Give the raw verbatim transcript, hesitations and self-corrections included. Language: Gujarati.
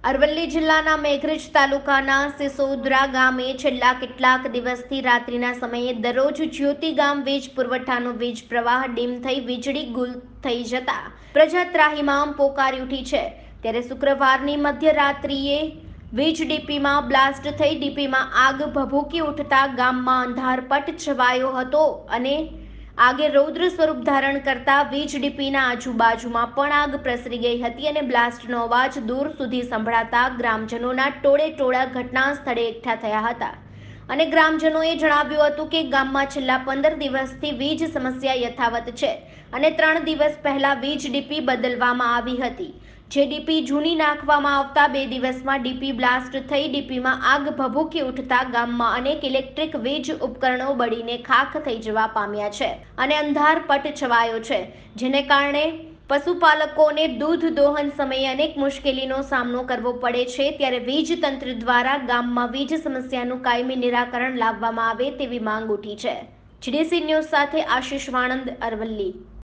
અરવલ્લી જિલ્લાના મેઘરજ તાલુકાના સિસોદરા ગામે છેલ્લા કેટલાક દિવસથી રાત્રિના સમયે દરરોજ જ્યોતિ ગામ વીજ પુરવઠાનો વીજ પ્રવાહ ડીમ થઈ વીજળી ગુલ થઈ જતા પ્રજા ત્રાહિમામ પોકારી ઉઠી છે। ત્યારે શુક્રવારની મધ્યરાત્રિએ વીજ ડીપીમાં બ્લાસ્ટ થઈ ડીપીમાં આગ ભભૂકી ઉઠતા ગામમાં અંધારપટ છવાયો હતો અને આગે રૌદ્ર સ્વરૂપ ધારણ કરતા વીજ ડીપીના આજુબાજુમાં પણ આગ પ્રસરી ગઈ હતી અને બ્લાસ્ટનો અવાજ દૂર સુધી સંભળાતા ગ્રામજનોના ટોળે ટોળા ઘટના સ્થળે એકઠા થયા હતા અને ગ્રામજનોએ જણાવ્યું હતું કે ગામમાં છેલ્લા પંદર દિવસથી વીજ સમસ્યા યથાવત છે અને ત્રણ દિવસ પહેલા વીજ ડીપી બદલવામાં આવી હતી। જે ડીપી જૂની નાખવામાં આવતા બે દિવસમાં ડીપી બ્લાસ્ટ થઈ ડીપીમાં આગ ભભૂકી ઉઠતા ગામમાં અનેક ઇલેક્ટ્રિક વીજ ઉપકરણો બળીને ખાખ થઈ જવા પામ્યા છે અને અંધારપટ છવાયો છે, જેને કારણે પશુપાલકોને દૂધ દોહન સમયે અનેક મુશ્કેલીનો સામનો કરવો પડે છે। ત્યારે વીજ તંત્ર દ્વારા ગામમાં વીજ સમસ્યાનું કાયમી નિરાકરણ લાવવામાં આવે તેવી માંગ ઉઠી છે। જીડીસી ન્યૂઝ સાથે આશિષ વાણંદ, અરવલ્લી।